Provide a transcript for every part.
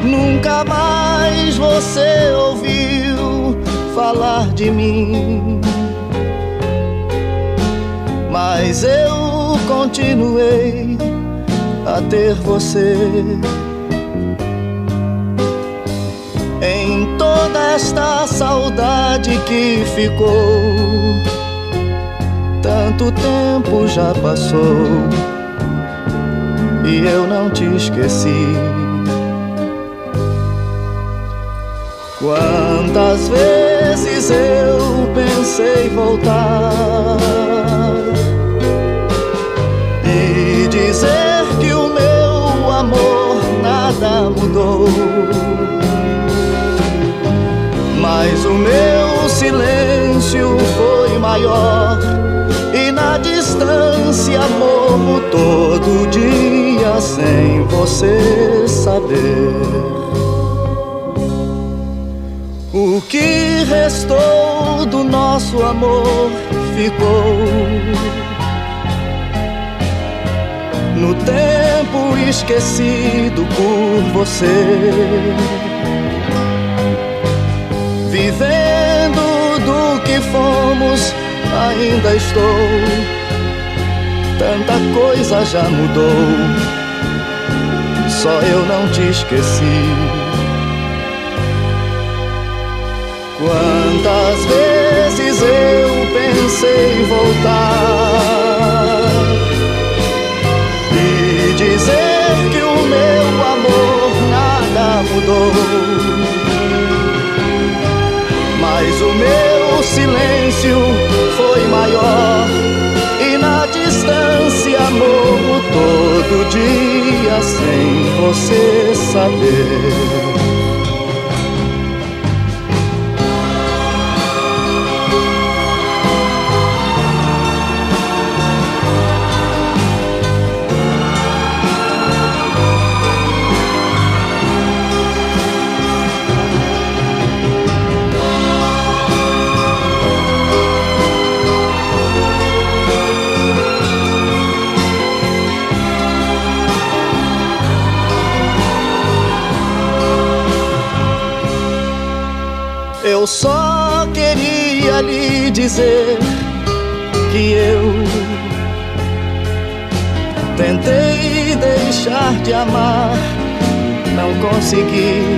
Nunca mais você ouviu falar de mim, mas eu continuei a ter você. Em toda esta saudade que ficou, tanto tempo já passou e eu não te esqueci. Quantas vezes eu pensei voltar e dizer que o meu amor nada mudou, mas o meu silêncio foi maior e na distância morro todo dia sem você saber. O que restou do nosso amor ficou no tempo esquecido por você. Vivendo do que fomos, ainda estou. Tanta coisa já mudou, só eu não te esqueci. Quantas vezes eu pensei em voltar e dizer que o meu amor nada mudou, mas o meu silêncio foi maior e na distância morro todo dia sem você saber. Eu só queria lhe dizer que eu tentei deixar de amar, não consegui.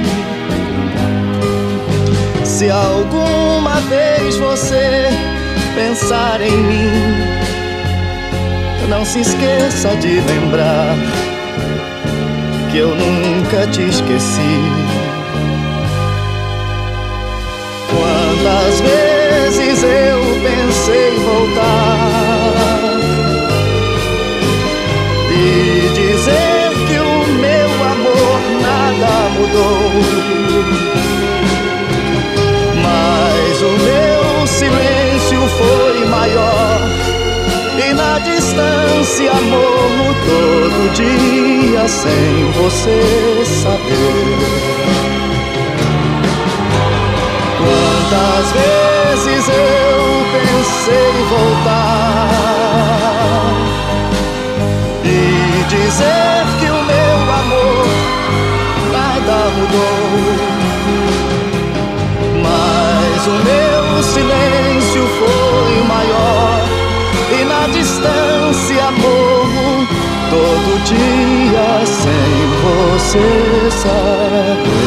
Se alguma vez você pensar em mim, não se esqueça de lembrar que eu nunca te esqueci. Quantas vezes eu pensei em voltar e dizer que o meu amor nada mudou, mas o meu silêncio foi maior e na distância morro todo dia sem você saber. Quantas vezes eu pensei em voltar e dizer que o meu amor nada mudou, mas o meu silêncio foi maior e na distância morro todo dia sem você saber.